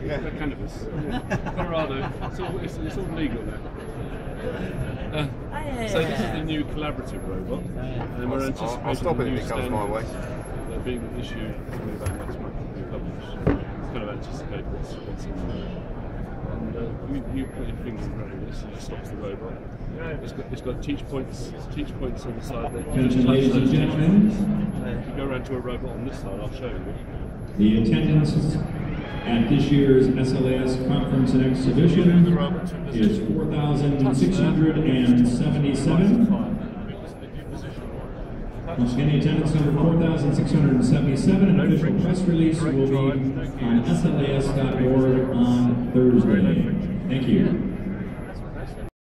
cannabis. Colorado, it's all legal now. So this is the new collaborative robot, and we're anticipating I'll stop it if it comes my way. They're being issued probably about next month to be published. It's kind of anticipate what's in there. And you put your finger in front of this and it stops the robot. It's got teach points on the side there. Attention, ladies and gentlemen. If you go around to a robot on this side, I'll show you. The attendance at this year's SLAS Conference and Exhibition is 4,677. Once again, the attendance number 4,677. An official press release will be on slas.org on Thursday. Thank you.